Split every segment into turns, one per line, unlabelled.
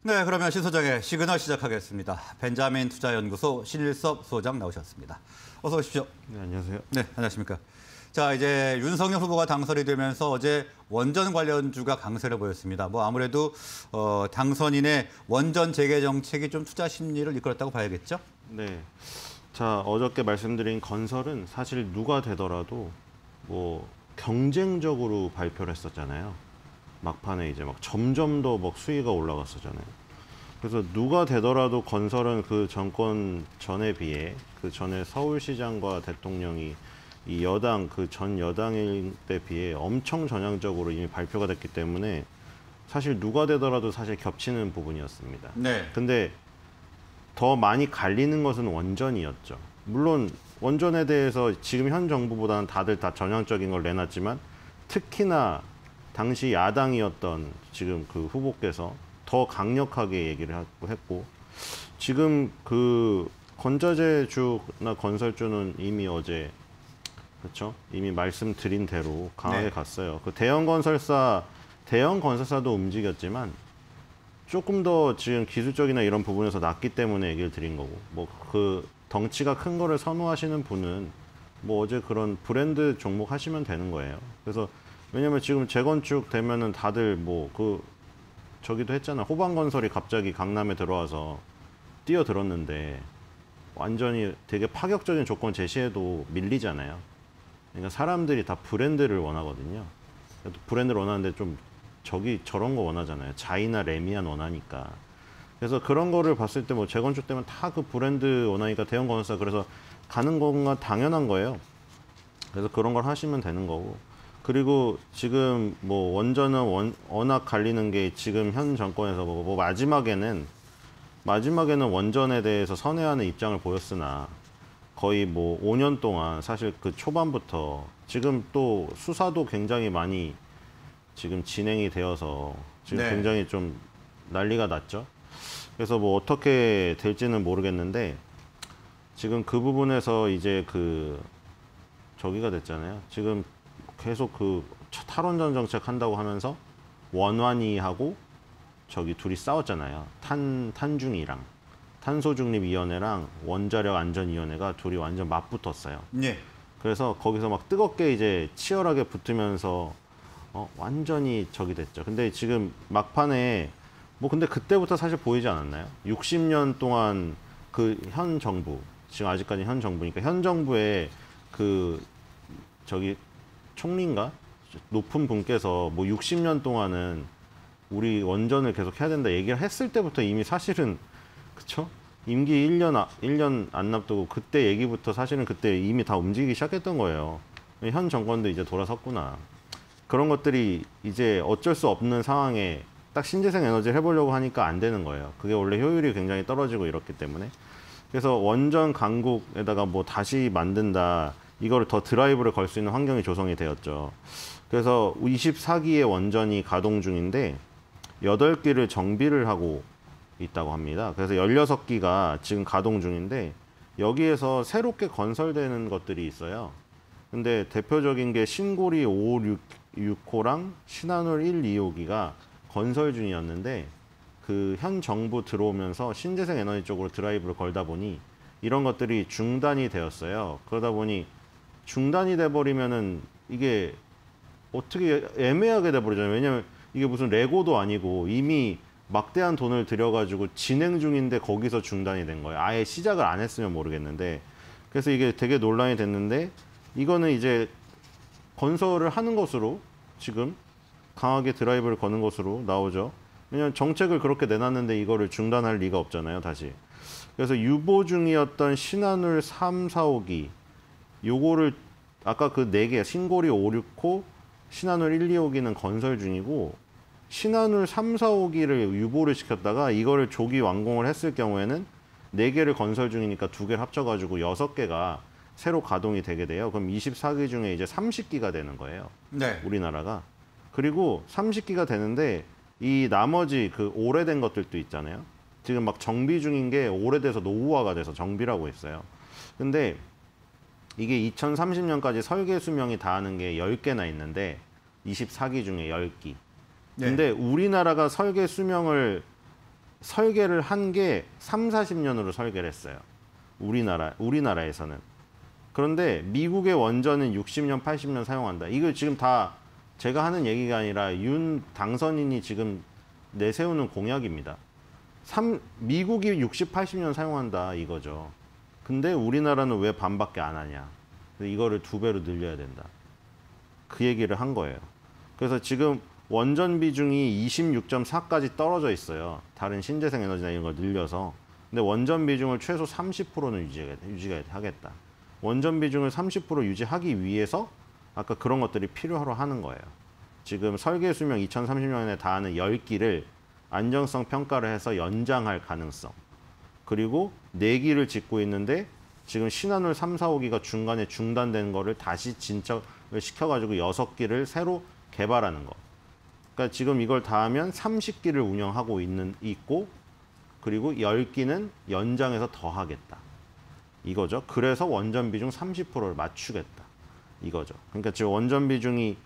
네, 그러면 신 소장의 시그널 시작하겠습니다. 벤자민 투자연구소 신일섭 소장 나오셨습니다. 어서 오십시오.
네, 안녕하세요.
네, 안녕하십니까. 자, 이제 윤석열 후보가 당선이 되면서 어제 원전 관련주가 강세를 보였습니다. 뭐 아무래도 당선인의 원전 재개 정책이 좀 투자 심리를 이끌었다고 봐야겠죠?
네. 자, 어저께 말씀드린 건설은 사실 누가 되더라도 뭐 경쟁적으로 발표를 했었잖아요. 막판에 이제 막 점점 더 막 수위가 올라갔었잖아요. 그래서 누가 되더라도 건설은 그 정권 전에 비해 그 전에 서울시장과 대통령이 이 여당 그 전 여당일 때 비해 엄청 전향적으로 이미 발표가 됐기 때문에 사실 누가 되더라도 사실 겹치는 부분이었습니다.
네.
근데 더 많이 갈리는 것은 원전이었죠. 물론 원전에 대해서 지금 현 정부보다는 다들 다 전향적인 걸 내놨지만 특히나 당시 야당이었던 지금 그 후보께서 더 강력하게 얘기를 했고 지금 그 건자재주나 건설주는 이미 어제 그렇죠? 이미 말씀드린 대로 강하게
네.
갔어요. 그 대형 건설사도 움직였지만 조금 더 지금 기술적이나 이런 부분에서 낮기 때문에 얘기를 드린 거고 뭐 그 덩치가 큰 거를 선호하시는 분은 뭐 어제 그런 브랜드 종목 하시면 되는 거예요. 그래서 왜냐면 지금 재건축 되면은 다들 뭐 그 저기도 했잖아. 호반건설이 갑자기 강남에 들어와서 뛰어들었는데 완전히 되게 파격적인 조건 제시해도 밀리잖아요. 그러니까 사람들이 다 브랜드를 원하거든요. 브랜드를 원하는데 좀 저런 거 원하잖아요. 자이나 레미안 원하니까. 그래서 그런 거를 봤을 때 뭐 재건축 때문에 다 그 브랜드 원하니까 대형 건설사 그래서 가는 건가 당연한 거예요. 그래서 그런 걸 하시면 되는 거고. 그리고 지금 뭐 원전은 워낙 갈리는 게 지금 현 정권에서 뭐 마지막에는 원전에 대해서 선회하는 입장을 보였으나 거의 뭐 5년 동안 사실 그 초반부터 지금 또 수사도 굉장히 많이 지금 진행이 되어서 지금
네.
굉장히 좀 난리가 났죠. 그래서 뭐 어떻게 될지는 모르겠는데 지금 그 부분에서 이제 그 저기가 됐잖아요. 지금 계속 그 탈원전 정책 한다고 하면서 원완이하고 저기 둘이 싸웠잖아요. 탄중이랑 탄소중립위원회랑 원자력안전위원회가 둘이 완전 맞붙었어요.
네.
그래서 거기서 막 뜨겁게 이제 치열하게 붙으면서 완전히 적이 됐죠. 근데 지금 막판에 뭐 근데 그때부터 사실 보이지 않았나요? 60년 동안 그 현 정부, 지금 아직까지 현 정부니까 현 정부의 그 저기 총리인가? 높은 분께서 뭐 60년 동안은 우리 원전을 계속 해야 된다 얘기를 했을 때부터 이미 사실은 그쵸? 임기 1년 안 납두고 그때 얘기부터 사실은 그때 이미 다 움직이기 시작했던 거예요. 현 정권도 이제 돌아섰구나. 그런 것들이 이제 어쩔 수 없는 상황에 딱 신재생 에너지를 해보려고 하니까 안 되는 거예요. 그게 원래 효율이 굉장히 떨어지고 이렇기 때문에. 그래서 원전 강국에다가 뭐 다시 만든다. 이거를 더 드라이브를 걸 수 있는 환경이 조성이 되었죠. 그래서 24기의 원전이 가동 중인데 8기를 정비를 하고 있다고 합니다. 그래서 16기가 지금 가동 중인데 여기에서 새롭게 건설되는 것들이 있어요. 근데 대표적인 게 신고리 556호랑 신한울 1, 2호기가 건설 중이었는데 그 현 정부 들어오면서 신재생 에너지 쪽으로 드라이브를 걸다 보니 이런 것들이 중단이 되었어요. 그러다 보니 중단이 돼버리면은 이게 어떻게 애매하게 돼버리잖아요. 왜냐면 이게 무슨 레고도 아니고 이미 막대한 돈을 들여가지고 진행 중인데 거기서 중단이 된 거예요. 아예 시작을 안 했으면 모르겠는데. 그래서 이게 되게 논란이 됐는데 이거는 이제 건설을 하는 것으로 지금 강하게 드라이브를 거는 것으로 나오죠. 왜냐하면 정책을 그렇게 내놨는데 이거를 중단할 리가 없잖아요, 다시. 그래서 유보 중이었던 신한울 3, 4, 5기 요거를 아까 그 4개 신고리 5, 6호, 신한울 1, 2, 5기는 건설 중이고 신한울 3, 4, 5기를 유보를 시켰다가 이거를 조기 완공을 했을 경우에는 4개를 건설 중이니까 2개를 합쳐가지고 6개가 새로 가동이 되게 돼요. 그럼 24기 중에 이제 30기가 되는 거예요.
네.
우리나라가. 그리고 30기가 되는데 이 나머지 그 오래된 것들도 있잖아요. 지금 막 정비 중인 게 오래돼서 노후화가 돼서 정비라고 했어요. 근데 이게 2030년까지 설계 수명이 닿는 게 10개나 있는데 24기 중에 10기. 근데 우리나라가 설계 수명을 설계를 한 게 3, 40년으로 설계를 했어요. 우리나라에서는. 그런데 미국의 원전은 60년, 80년 사용한다. 이거 지금 다 제가 하는 얘기가 아니라 윤 당선인이 지금 내세우는 공약입니다. 미국이 60, 80년 사용한다 이거죠. 근데 우리나라는 왜 반밖에 안 하냐. 이거를 2배로 늘려야 된다. 그 얘기를 한 거예요. 그래서 지금 원전 비중이 26.4까지 떨어져 있어요. 다른 신재생 에너지나 이런 걸 늘려서. 근데 원전 비중을 최소 30%는 유지가 하겠다. 원전 비중을 30% 유지하기 위해서 아까 그런 것들이 필요하러 하는 거예요. 지금 설계 수명 2030년에 닿는 10기를 안정성 평가를 해서 연장할 가능성. 그리고 4기를 짓고 있는데 지금 신한울 3, 4, 5기가 중간에 중단된 거를 다시 진척을 시켜가지고 6기를 새로 개발하는 거. 그러니까 지금 이걸 다 하면 30기를 운영하고 있고 그리고 10기는 연장해서 더 하겠다. 이거죠. 그래서 원전 비중 30%를 맞추겠다. 이거죠. 그러니까 지금 원전 비중이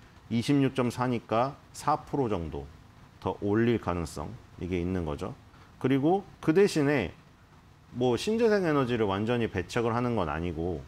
26.4니까 4% 정도 더 올릴 가능성 이게 있는 거죠. 그리고 그 대신에 뭐 신재생 에너지를 완전히 배척을 하는 건 아니고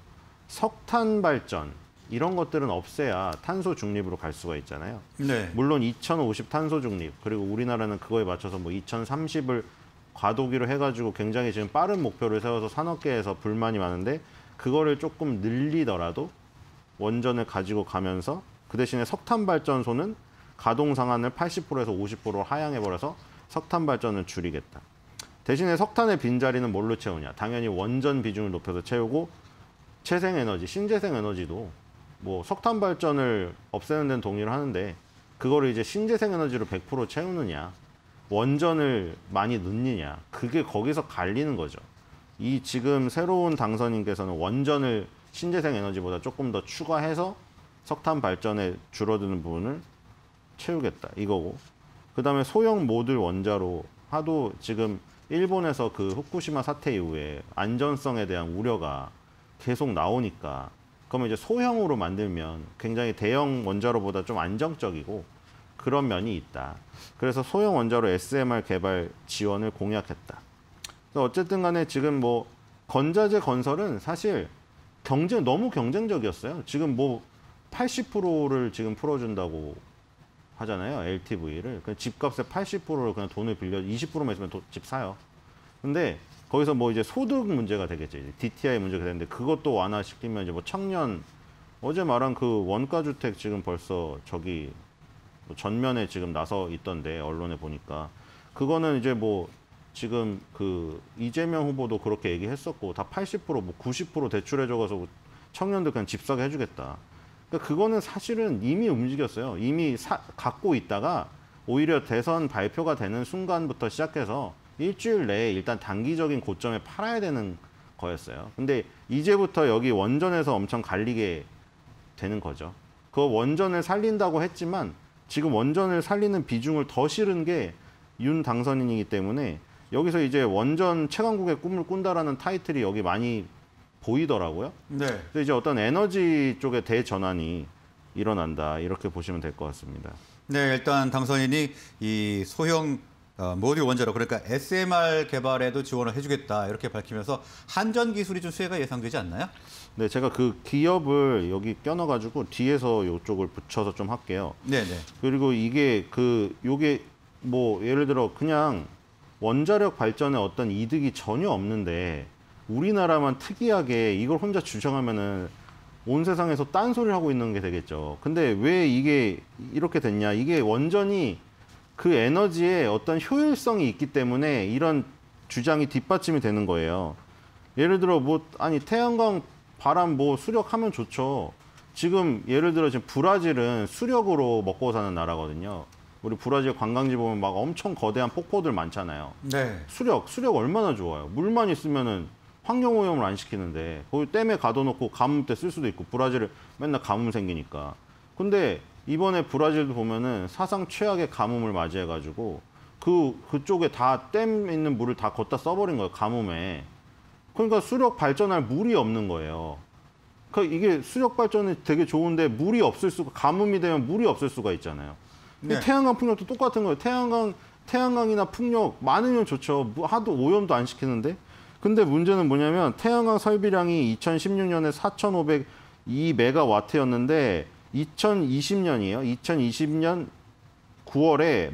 석탄 발전 이런 것들은 없애야 탄소 중립으로 갈 수가 있잖아요.
네.
물론 2050 탄소 중립 그리고 우리나라는 그거에 맞춰서 뭐 2030을 과도기로 해가지고 굉장히 지금 빠른 목표를 세워서 산업계에서 불만이 많은데 그거를 조금 늘리더라도 원전을 가지고 가면서 그 대신에 석탄 발전소는 가동 상한을 80%에서 50%로 하향해버려서 석탄 발전을 줄이겠다. 대신에 석탄의 빈자리는 뭘로 채우냐? 당연히 원전 비중을 높여서 채우고 재생에너지, 신재생 에너지도 뭐 석탄 발전을 없애는 데는 동의를 하는데 그거를 이제 신재생 에너지로 100% 채우느냐? 원전을 많이 넣느냐? 그게 거기서 갈리는 거죠. 이 지금 새로운 당선인께서는 원전을 신재생 에너지보다 조금 더 추가해서 석탄 발전에 줄어드는 부분을 채우겠다 이거고 그 다음에 소형 모듈 원자로 하도 지금 일본에서 그 후쿠시마 사태 이후에 안전성에 대한 우려가 계속 나오니까 그러면 이제 소형으로 만들면 굉장히 대형 원자로보다 좀 안정적이고 그런 면이 있다. 그래서 소형 원자로 SMR 개발 지원을 공약했다. 그래서 어쨌든 간에 지금 뭐 건자재 건설은 사실 너무 경쟁적이었어요. 지금 뭐 80%를 지금 풀어준다고 하잖아요. LTV를. 집값의 80%를 그냥 돈을 빌려 20%만 있으면 집 사요. 근데 거기서 뭐 이제 소득 문제가 되겠죠. 이제 DTI 문제가 되는데 그것도 완화시키면 이제 뭐 청년 어제 말한 그 원가주택 지금 벌써 저기 전면에 지금 나서 있던데 언론에 보니까 그거는 이제 뭐 지금 그 이재명 후보도 그렇게 얘기했었고 다 80%뭐 90% 대출해줘서 청년들 그냥 집 사게 해주겠다. 그러니까 그거는 사실은 이미 움직였어요. 이미 갖고 있다가 오히려 대선 발표가 되는 순간부터 시작해서 일주일 내에 일단 단기적인 고점에 팔아야 되는 거였어요. 근데 이제부터 여기 원전에서 엄청 갈리게 되는 거죠. 그 원전을 살린다고 했지만 지금 원전을 살리는 비중을 더 실은 게 윤 당선인이기 때문에 여기서 이제 원전 최강국의 꿈을 꾼다라는 타이틀이 여기 많이 보이더라고요.
네.
그래서 이제 어떤 에너지 쪽의 대전환이 일어난다 이렇게 보시면 될 것 같습니다.
네, 일단 당선인이 이 소형 모듈 원자로 그러니까 SMR 개발에도 지원을 해주겠다 이렇게 밝히면서 한전 기술이 좀 수혜가 예상되지 않나요?
네, 제가 그 기업을 여기 껴넣어가지고 뒤에서 이쪽을 붙여서 좀 할게요.
네, 네.
그리고 요게 뭐 예를 들어 그냥 원자력 발전에 어떤 이득이 전혀 없는데 우리나라만 특이하게 이걸 혼자 주장하면은 온 세상에서 딴소리를 하고 있는 게 되겠죠. 근데 왜 이게 이렇게 됐냐? 이게 원전이 그 에너지에 어떤 효율성이 있기 때문에 이런 주장이 뒷받침이 되는 거예요. 예를 들어 태양광 바람 수력하면 좋죠. 지금 예를 들어 지금 브라질은 수력으로 먹고 사는 나라거든요. 우리 브라질 관광지 보면 막 엄청 거대한 폭포들 많잖아요.
네.
수력 얼마나 좋아요. 물만 있으면은 환경오염을 안 시키는데 거기 댐에 가둬놓고 가뭄 때 쓸 수도 있고 브라질은 맨날 가뭄 생기니까. 근데 이번에 브라질도 보면은 사상 최악의 가뭄을 맞이해가지고 그쪽에 다 댐 있는 물을 다 걷다 써버린 거예요. 가뭄에. 그러니까 수력 발전할 물이 없는 거예요. 그러니까 이게 수력 발전이 되게 좋은데 물이 없을 수가 가뭄이 되면 물이 없을 수가 있잖아요.
네.
태양광 풍력도 똑같은 거예요. 태양광 태양광이나 풍력 많으면 좋죠. 하도 오염도 안 시키는데. 근데 문제는 뭐냐면 태양광 설비량이 2016년에 4,502메가와트였는데 2020년이에요. 2020년 9월에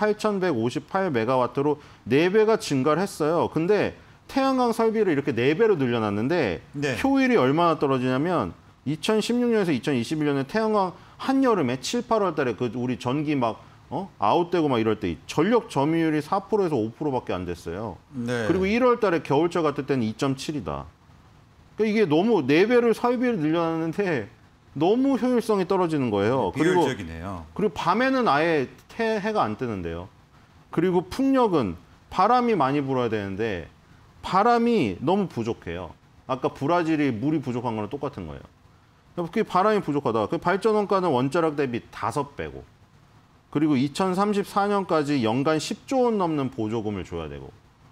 18,158메가와트로 4배가 증가를 했어요. 근데 태양광 설비를 이렇게 4배로 늘려놨는데
네.
효율이 얼마나 떨어지냐면 2016년에서 2021년에 태양광 한여름에 7, 8월 달에 그 우리 전기 막 아웃되고 막 이럴 때 전력 점유율이 4%에서 5%밖에 안 됐어요.
네.
그리고 1월 달에 겨울철 같을 때는 2.7이다. 그러니까 이게 너무 4배를 설비를 늘려놨는데 너무 효율성이 떨어지는 거예요.
비효율적이네요.
그리고 밤에는 아예 해가 안 뜨는데요. 그리고 풍력은 바람이 많이 불어야 되는데 바람이 너무 부족해요. 아까 브라질이 물이 부족한 거랑 똑같은 거예요. 그게 바람이 부족하다. 그 발전 원가는 원자력 대비 5배고 그리고 2034년까지 연간 10조 원 넘는 보조금을 줘야 되고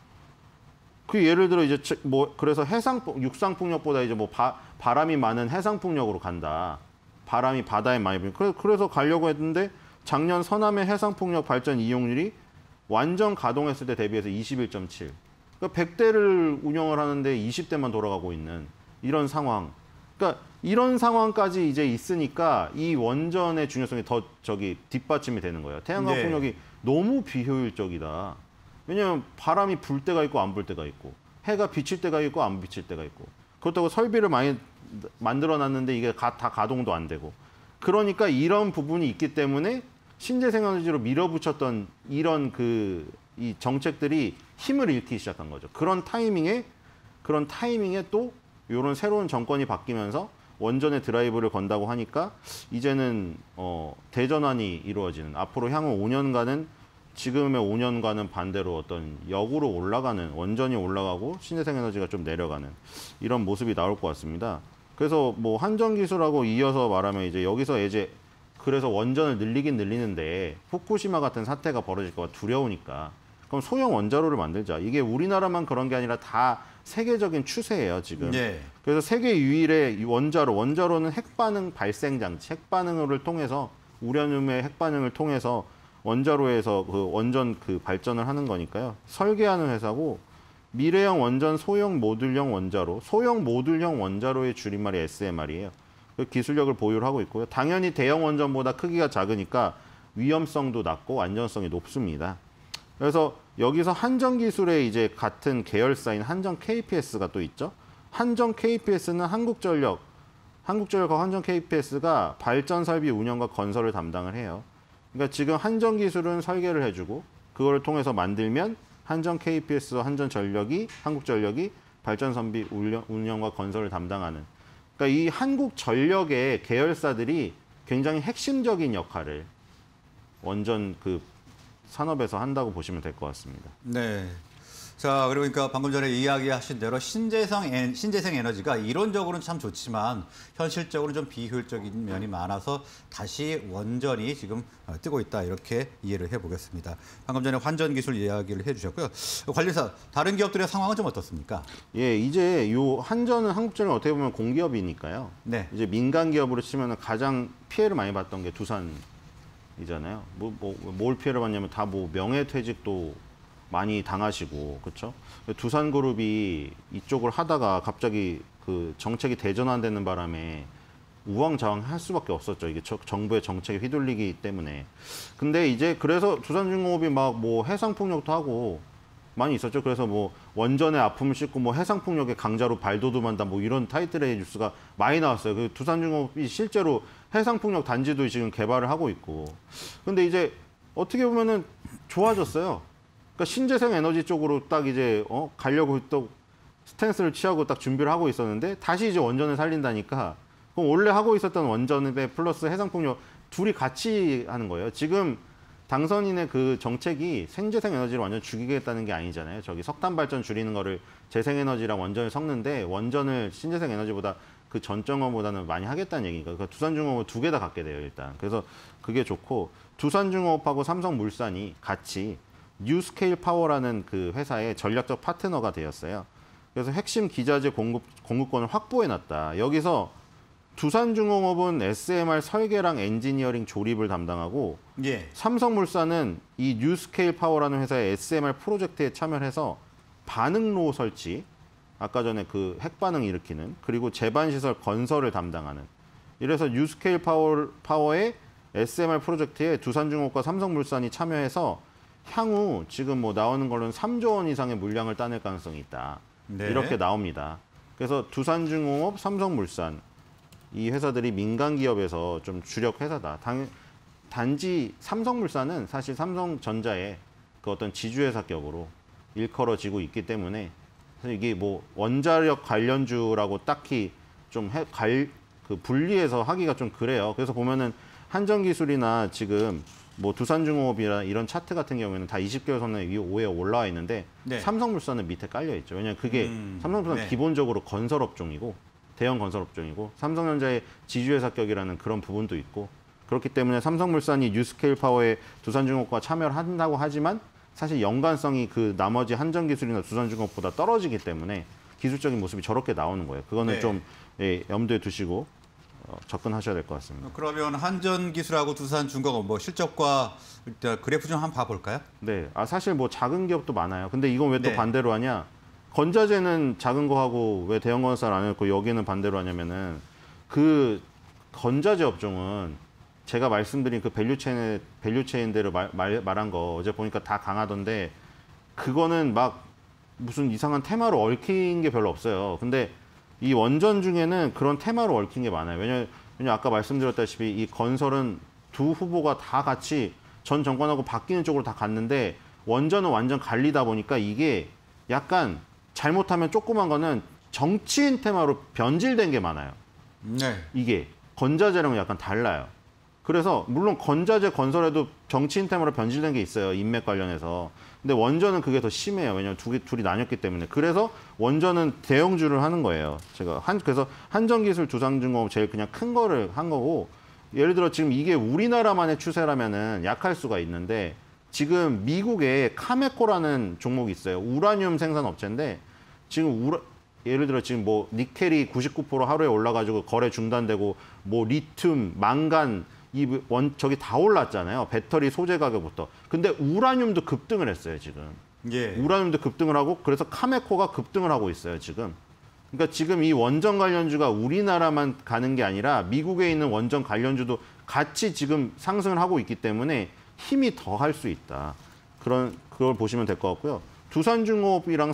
그 예를 들어 이제 뭐 그래서 육상 풍력보다 이제 뭐 바람이 많은 해상 풍력으로 간다. 바람이 바다에 많이 불면 그래서 가려고 했는데 작년 서남해 해상 풍력 발전 이용률이 완전 가동했을 때 대비해서 21.7. 그러니까 100대를 운영을 하는데 20대만 돌아가고 있는 이런 상황. 그러니까 이런 상황까지 이제 있으니까 이 원전의 중요성이 더 뒷받침이 되는 거예요. 태양광
네.
풍력이 너무 비효율적이다. 왜냐하면 바람이 불 때가 있고 안 불 때가 있고 해가 비칠 때가 있고 안 비칠 때가 있고 그렇다고 설비를 많이 만들어놨는데 이게 다 가동도 안 되고 그러니까 이런 부분이 있기 때문에 신재생에너지로 밀어붙였던 이런 이 정책들이 힘을 잃기 시작한 거죠. 그런 타이밍에 또 이런 새로운 정권이 바뀌면서 원전의 드라이브를 건다고 하니까 이제는 대전환이 이루어지는 앞으로 향후 5년간은 지금의 5년과는 반대로 어떤 역으로 올라가는 원전이 올라가고 신재생에너지가 좀 내려가는 이런 모습이 나올 것 같습니다. 그래서 뭐 한전 기술하고 이어서 말하면 이제 여기서 이제 그래서 원전을 늘리긴 늘리는데 후쿠시마 같은 사태가 벌어질 거가 두려우니까 그럼 소형 원자로를 만들자. 이게 우리나라만 그런 게 아니라 다 세계적인 추세예요, 지금.
네.
그래서 세계 유일의 이 원자로는 핵반응 발생 장치, 핵반응을 통해서 우라늄의 핵반응을 통해서 원자로에서 그 원전 발전을 하는 거니까요. 설계하는 회사고 미래형 원전 소형 모듈형 원자로, 소형 모듈형 원자로의 줄임말이 SMR이에요. 그 기술력을 보유를 하고 있고요. 당연히 대형 원전보다 크기가 작으니까 위험성도 낮고 안전성이 높습니다. 그래서 여기서 한전 기술의 이제 같은 계열사인 한전 KPS가 또 있죠. 한전 KPS는 한국전력과 한전 KPS가 발전 설비 운영과 건설을 담당을 해요. 그러니까 지금 한전 기술은 설계를 해주고 그걸 통해서 만들면 한전 KPS와 한국전력이 발전 설비 운영과 건설을 담당하는. 그러니까 이 한국전력의 계열사들이 굉장히 핵심적인 역할을 원전 산업에서 한다고 보시면 될 것 같습니다.
네. 자, 그러니까 방금 전에 이야기하신 대로 신재생 에너지가 이론적으로는 참 좋지만 현실적으로 좀 비효율적인 면이 많아서 다시 원전이 지금 뜨고 있다 이렇게 이해를 해보겠습니다. 방금 전에 환전 기술 이야기를 해주셨고요. 관련해서 다른 기업들의 상황은 좀 어떻습니까?
예, 이제 요 한전은 한국전력 어떻게 보면 공기업이니까요.
네.
이제 민간 기업으로 치면 가장 피해를 많이 봤던 게 두산이잖아요. 뭘 피해를 봤냐면 다 명예퇴직도 많이 당하시고 그렇죠. 두산그룹이 이쪽을 하다가 갑자기 정책이 대전환되는 바람에 우왕좌왕할 수밖에 없었죠. 이게 정부의 정책에 휘둘리기 때문에. 근데 이제 그래서 두산중공업이 막 해상풍력도 하고 많이 있었죠. 그래서 원전의 아픔을 싣고 해상풍력의 강자로 발돋움한다 이런 타이틀의 뉴스가 많이 나왔어요. 그 두산중공업이 실제로 해상풍력 단지도 지금 개발을 하고 있고. 근데 이제 어떻게 보면은 좋아졌어요. 그러니까 신재생 에너지 쪽으로 딱 이제 가려고 또 스탠스를 취하고 딱 준비를 하고 있었는데 다시 이제 원전을 살린다니까 그럼 원래 하고 있었던 원전에 플러스 해상풍력 둘이 같이 하는 거예요. 지금 당선인의 그 정책이 신재생 에너지를 완전 죽이겠다는 게 아니잖아요. 석탄 발전 줄이는 거를 재생에너지랑 원전을 섞는데 원전을 신재생 에너지보다 그 전정원보다는 많이 하겠다는 얘기니까. 그러니까 두산중공업 2개 다 갖게 돼요, 일단. 그래서 그게 좋고 두산중공업하고 삼성물산이 같이 뉴스케일 파워라는 그 회사의 전략적 파트너가 되었어요. 그래서 핵심 기자재 공급권을 확보해놨다. 여기서 두산중공업은 SMR 설계랑 엔지니어링 조립을 담당하고
예.
삼성물산은 이 뉴스케일 파워라는 회사의 SMR 프로젝트에 참여해서 반응로 설치, 아까 전에 그 핵반응 일으키는 그리고 제반시설 건설을 담당하는 이래서 뉴스케일 파워의 SMR 프로젝트에 두산중공업과 삼성물산이 참여해서 향후 지금 뭐 나오는 걸로는 3조 원 이상의 물량을 따낼 가능성이 있다.
네.
이렇게 나옵니다. 그래서 두산중공업, 삼성물산 이 회사들이 민간 기업에서 좀 주력 회사다. 단지 삼성물산은 사실 삼성전자의 그 어떤 지주회사격으로 일컬어지고 있기 때문에 사실 이게 뭐 원자력 관련주라고 딱히 좀 그 분리해서 하기가 좀 그래요. 그래서 보면은 한전기술이나 지금 뭐 두산중공업이나 이런 차트 같은 경우에는 다 20개월 선에 위에 올라와 있는데
네.
삼성물산은 밑에 깔려 있죠. 왜냐하면 그게 삼성물산은
네.
기본적으로 건설업종이고 대형 건설업종이고 삼성전자의 지주회사격이라는 그런 부분도 있고 그렇기 때문에 삼성물산이 뉴스케일 파워에 두산중공업과 참여를 한다고 하지만 사실 연관성이 그 나머지 한전기술이나 두산중공업보다 떨어지기 때문에 기술적인 모습이 저렇게 나오는 거예요. 그거는
네.
좀 염두에 두시고 접근하셔야 될 것 같습니다.
그러면 한전기술하고 두산중공업 뭐 실적과 일단 그래프 좀 한번 봐볼까요?
네, 사실 뭐 작은 기업도 많아요. 근데 이건 왜 또
네.
반대로 하냐? 건자재는 작은 거 하고 왜 대형 건설 안 했고 여기는 반대로 하냐면은 그 건자재 업종은 제가 말씀드린 그 밸류체인대로 말한 거 어제 보니까 다 강하던데 그거는 막 무슨 이상한 테마로 얽힌 게 별로 없어요. 근데 이 원전 중에는 그런 테마로 얽힌 게 많아요. 왜냐면 아까 말씀드렸다시피 이 건설은 두 후보가 다 같이 전 정권하고 바뀌는 쪽으로 다 갔는데 원전은 완전 갈리다 보니까 이게 약간 잘못하면 조그만 거는 정치인 테마로 변질된 게 많아요.
네.
이게 건자재랑은 약간 달라요. 그래서 물론 건자재 건설에도 정치인 테마로 변질된 게 있어요. 인맥 관련해서. 근데 원전은 그게 더 심해요. 왜냐하면 둘이 나뉘었기 때문에. 그래서 원전은 대형주를 하는 거예요. 그래서 한전기술, 두산중공업 제일 그냥 큰 거를 한 거고 예를 들어 지금 이게 우리나라만의 추세라면은 약할 수가 있는데 지금 미국에 카메코라는 종목이 있어요. 우라늄 생산 업체인데 지금 예를 들어 지금 뭐 니켈이 99% 하루에 올라가지고 거래 중단되고 뭐 리튬, 망간 저기 다 올랐잖아요. 배터리 소재 가격부터. 근데 우라늄도 급등을 했어요, 지금.
예.
우라늄도 급등을 하고 그래서 카메코가 급등을 하고 있어요, 지금. 그러니까 지금 이 원전 관련주가 우리나라만 가는 게 아니라 미국에 있는 원전 관련주도 같이 지금 상승을 하고 있기 때문에 힘이 더 할 수 있다. 그걸 보시면 될 것 같고요. 두산중공업이랑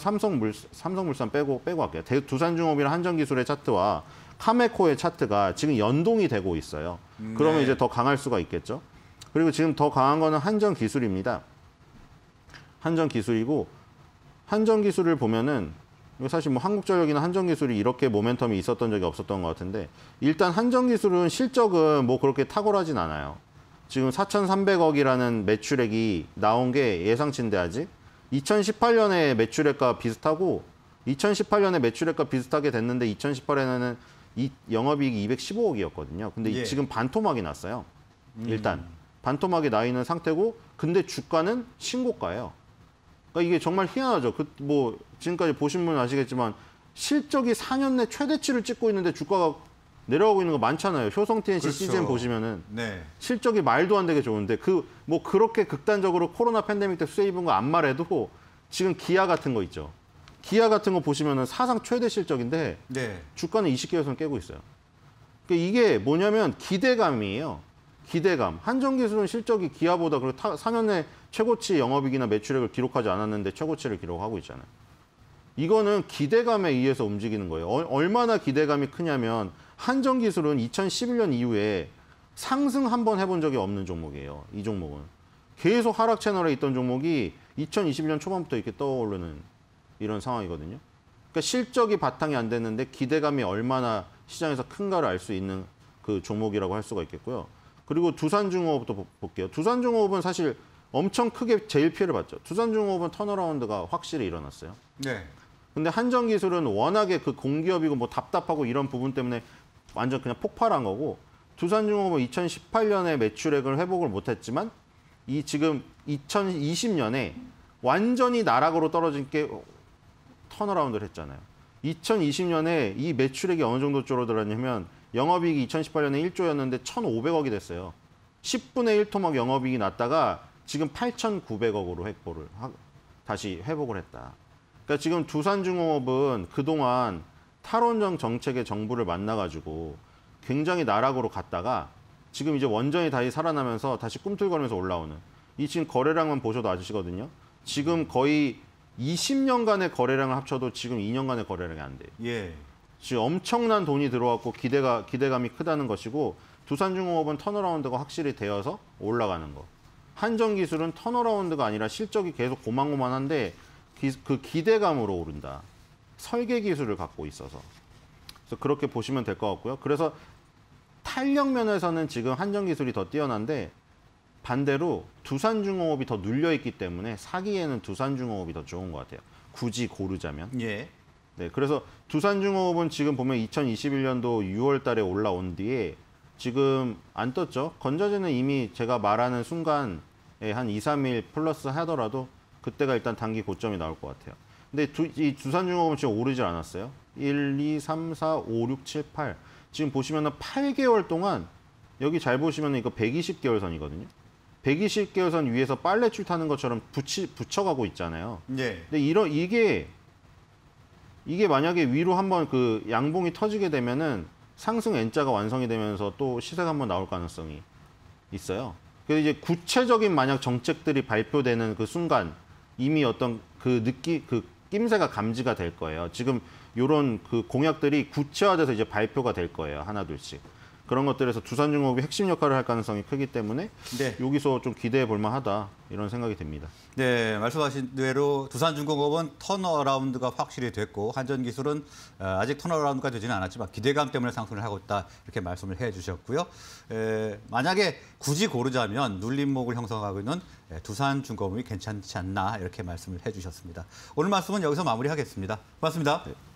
삼성물산 빼고 할게요. 두산중공업이랑 한전기술의 차트와 카메코의 차트가 지금 연동이 되고 있어요. 그러면
네.
이제 더 강할 수가 있겠죠. 그리고 지금 더 강한 거는 한전기술입니다. 한전기술이고 한전기술을 보면은 사실 뭐 한국전력이나 한전기술이 이렇게 모멘텀이 있었던 적이 없었던 것 같은데 일단 한전기술은 실적은 뭐 그렇게 탁월하진 않아요. 지금 4,300억이라는 매출액이 나온 게 예상치인데 아직 2018년에 매출액과 비슷하고 2018년에 매출액과 비슷하게 됐는데 2018년에는 이 영업이익이 215억이었거든요. 근데
예.
지금 반토막이 났어요. 일단 반토막이 나 있는 상태고 근데 주가는 신고가예요. 그러니까 이게 정말 희한하죠. 뭐 지금까지 보신 분은 아시겠지만 실적이 4년 내 최대치를 찍고 있는데 주가가 내려가고 있는 거 많잖아요. 효성 TNC
그렇죠.
시즌 보시면은
네.
실적이 말도 안 되게 좋은데 뭐 그렇게 극단적으로 코로나 팬데믹 때 수혜 입은 거 안 말해도 지금 기아 같은 거 있죠. 기아 같은 거 보시면은 사상 최대 실적인데
네.
주가는 20개선 깨고 있어요. 그러니까 이게 뭐냐면 기대감이에요. 기대감. 한전기술은 실적이 기아보다 4년 내 최고치 영업이익이나 매출액을 기록하지 않았는데 최고치를 기록하고 있잖아요. 이거는 기대감에 의해서 움직이는 거예요. 얼마나 기대감이 크냐면 한전기술은 2011년 이후에 상승 한 번 해본 적이 없는 종목이에요. 이 종목은. 계속 하락 채널에 있던 종목이 2021년 초반부터 이렇게 떠오르는 이런 상황이거든요. 그러니까 실적이 바탕이 안 됐는데 기대감이 얼마나 시장에서 큰가를 알 수 있는 그 종목이라고 할 수가 있겠고요. 그리고 두산중공업도 볼게요. 두산중공업은 사실 엄청 크게 제일 피해를 봤죠. 두산중공업은 턴어라운드가 확실히 일어났어요.
네.
근데 한전기술은 워낙에 그 공기업이고 뭐 답답하고 이런 부분 때문에 완전 그냥 폭발한 거고 두산중공업은 2018년에 매출액을 회복을 못했지만 이 지금 2020년에 완전히 나락으로 떨어진 게 턴어라운드를 했잖아요. 2020년에 이 매출액이 어느 정도 줄어들었냐면 영업이익이 2018년에 1조였는데 1,500억이 됐어요. 10분의 1 토막 영업이익이 났다가 지금 8,900억으로 다시 회복을 했다. 그러니까 지금 두산중공업은 그동안 탈원전 정책의 정부를 만나가지고 굉장히 나락으로 갔다가 지금 이제 원전이 다시 살아나면서 다시 꿈틀거리면서 올라오는 이 지금 거래량만 보셔도 아시거든요. 지금 거의 20년간의 거래량을 합쳐도 지금 2년간의 거래량이 안 돼요.
예.
지금 엄청난 돈이 들어왔고 기대감이 크다는 것이고 두산중공업은 턴어라운드가 확실히 되어서 올라가는 거. 한전기술은 턴어라운드가 아니라 실적이 계속 고만고만한데 그 기대감으로 오른다. 설계 기술을 갖고 있어서. 그래서 그렇게 보시면 될 것 같고요. 그래서 탄력 면에서는 지금 한전기술이 더 뛰어난데 반대로 두산중공업이 더 눌려있기 때문에 사기에는 두산중공업이 더 좋은 것 같아요. 굳이 고르자면.
예.
네, 그래서 두산중공업은 지금 보면 2021년도 6월 달에 올라온 뒤에 지금 안 떴죠. 건저지는 이미 제가 말하는 순간에 한 2, 3일 플러스 하더라도 그때가 일단 단기 고점이 나올 것 같아요. 근데 이 두산중공업은 지금 오르질 않았어요. 1, 2, 3, 4, 5, 6, 7, 8. 지금 보시면은 8개월 동안 여기 잘 보시면 이거 120개월 선이거든요. 120개월 선 위에서 빨래줄 타는 것처럼 붙여가고 있잖아요.
예.
근데 이게 만약에 위로 한번 그 양봉이 터지게 되면은 상승 N자가 완성이 되면서 또 시세가 한번 나올 가능성이 있어요. 그래서 이제 구체적인 만약 정책들이 발표되는 그 순간 이미 어떤 그 낌새가 감지가 될 거예요. 지금 이런 그 공약들이 구체화돼서 이제 발표가 될 거예요. 하나둘씩. 그런 것들에서 두산중공업이 핵심 역할을 할 가능성이 크기 때문에
네.
여기서 좀 기대해 볼 만하다 이런 생각이 듭니다.
네, 말씀하신 대로 두산중공업은 턴어라운드가 확실히 됐고 한전기술은 아직 턴어라운드가 되지는 않았지만 기대감 때문에 상승을 하고 있다 이렇게 말씀을 해주셨고요. 만약에 굳이 고르자면 눌림목을 형성하고 있는 두산중공업이 괜찮지 않나 이렇게 말씀을 해주셨습니다. 오늘 말씀은 여기서 마무리하겠습니다. 고맙습니다.
네.